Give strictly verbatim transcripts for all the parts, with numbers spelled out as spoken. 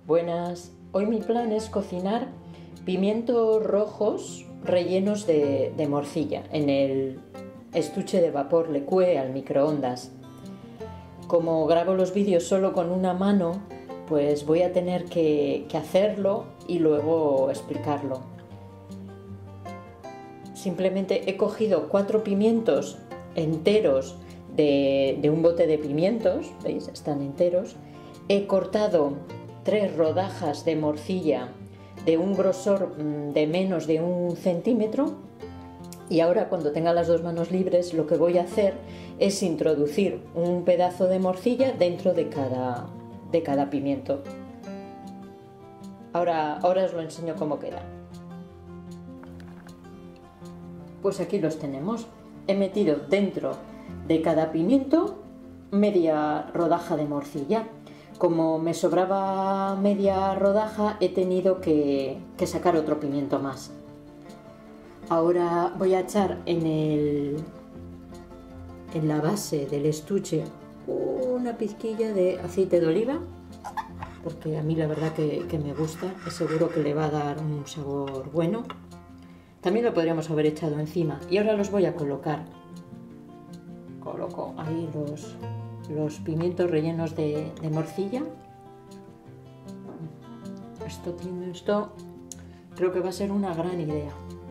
Buenas, hoy mi plan es cocinar pimientos rojos rellenos de, de morcilla en el estuche de vapor Leque al microondas. Como grabo los vídeos solo con una mano, pues voy a tener que, que hacerlo y luego explicarlo. Simplemente he cogido cuatro pimientos enteros de, de un bote de pimientos, ¿veis? Están enteros. He cortado tres rodajas de morcilla de un grosor de menos de un centímetro y ahora, cuando tenga las dos manos libres, lo que voy a hacer es introducir un pedazo de morcilla dentro de cada, de cada pimiento. Ahora, ahora os lo enseño cómo queda. Pues aquí los tenemos. He metido dentro de cada pimiento media rodaja de morcilla. Como me sobraba media rodaja, he tenido que, que sacar otro pimiento más. Ahora voy a echar en, el, en la base del estuche una pizquilla de aceite de oliva, porque a mí la verdad que, que me gusta, es seguro que le va a dar un sabor bueno. También lo podríamos haber echado encima. Y ahora los voy a colocar. Coloco ahí los... los pimientos rellenos de, de morcilla. Esto tiene esto, creo que va a ser una gran idea.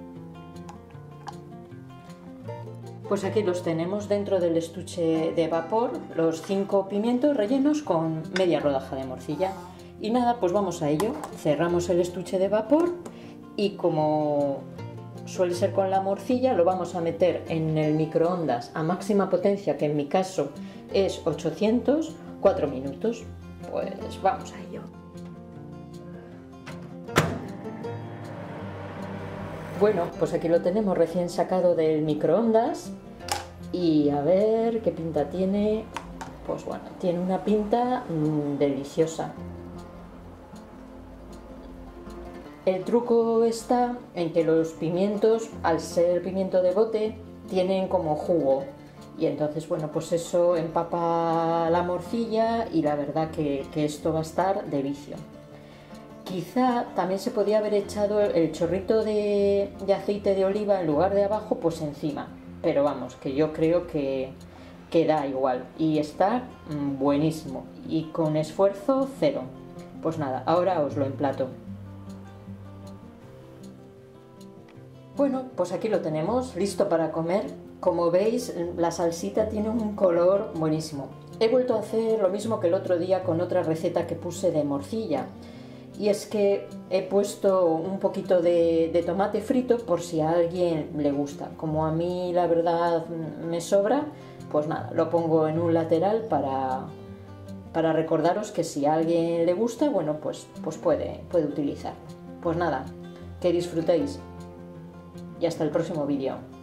Pues aquí los tenemos dentro del estuche de vapor, los cinco pimientos rellenos con media rodaja de morcilla. Y nada, pues vamos a ello. Cerramos el estuche de vapor y, como suele ser con la morcilla, lo vamos a meter en el microondas a máxima potencia, que en mi caso es ochocientos, cuatro minutos. Pues vamos a ello. Bueno, pues aquí lo tenemos recién sacado del microondas y a ver qué pinta tiene. Pues bueno, tiene una pinta mmm, deliciosa. El truco está en que los pimientos, al ser pimiento de bote, tienen como jugo. Y entonces, bueno, pues eso empapa la morcilla y la verdad que, que esto va a estar de vicio. Quizá también se podía haber echado el chorrito de, de aceite de oliva en lugar de abajo, pues encima. Pero vamos, que yo creo que, que da igual. Y está mmm, buenísimo. Y con esfuerzo cero. Pues nada, ahora os lo emplato. Bueno, pues aquí lo tenemos, listo para comer. Como veis, la salsita tiene un color buenísimo. He vuelto a hacer lo mismo que el otro día con otra receta que puse de morcilla. Y es que he puesto un poquito de, de tomate frito por si a alguien le gusta. Como a mí la verdad me sobra, pues nada, lo pongo en un lateral para, para recordaros que si a alguien le gusta, bueno, pues, pues puede, puede utilizar. Pues nada, que disfrutéis. Y hasta el próximo vídeo.